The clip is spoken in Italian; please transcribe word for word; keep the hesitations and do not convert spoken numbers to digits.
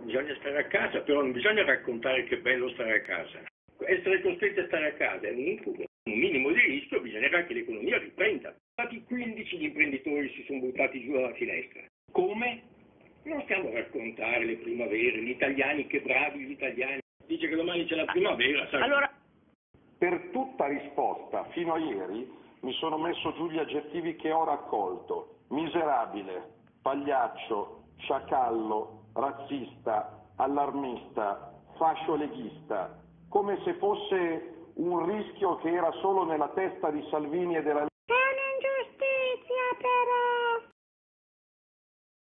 bisogna stare a casa, però non bisogna raccontare che è bello stare a casa. Essere costretti a stare a casa è un incubo. Un minimo di rischio, bisognerà che l'economia riprenda. Stati quindici gli imprenditori si sono buttati giù dalla finestra. Come? Non stiamo a raccontare le primavere, gli italiani, che bravi gli italiani. Dice che domani c'è la primavera, sai? Allora... Per tutta risposta, fino a ieri, mi sono messo giù gli aggettivi che ho raccolto. Miserabile, pagliaccio, sciacallo, razzista, allarmista, fascio leghista, come se fosse un rischio che era solo nella testa di Salvini e della